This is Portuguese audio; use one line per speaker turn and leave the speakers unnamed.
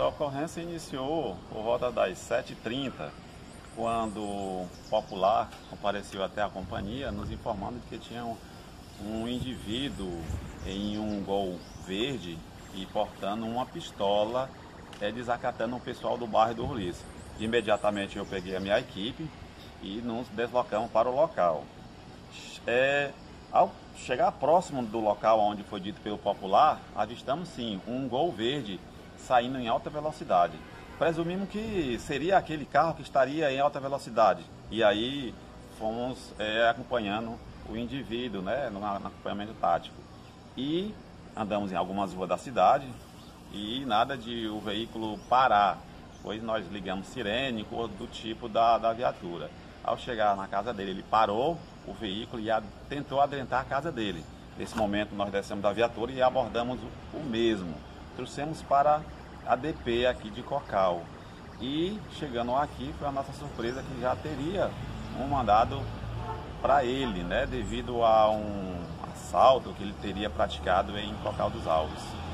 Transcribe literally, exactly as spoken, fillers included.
a ocorrência iniciou por volta das sete e trinta, quando o popular compareceu até a companhia, nos informando de que tinha um, um indivíduo em um Gol verde e portando uma pistola, é, desacatando o pessoal do bairro do Ulisses. Imediatamente eu peguei a minha equipe e nos deslocamos para o local. É, ao chegar próximo do local onde foi dito pelo popular, avistamos sim um Gol verde saindo em alta velocidade. Presumimos que seria aquele carro que estaria em alta velocidade. E aí fomos é, acompanhando o indivíduo, né, no, no acompanhamento tático. E andamos em algumas ruas da cidade e nada de o veículo parar, pois nós ligamos sirene, cor do tipo da, da viatura. Ao chegar na casa dele, ele parou o veículo e a, tentou adentrar a casa dele. Nesse momento nós descemos da viatura e abordamos o, o mesmo. Trouxemos para a D P aqui de Cocal. E chegando aqui foi a nossa surpresa que já teria um mandado para ele, né, devido a um assalto que ele teria praticado em Cocal dos Alves.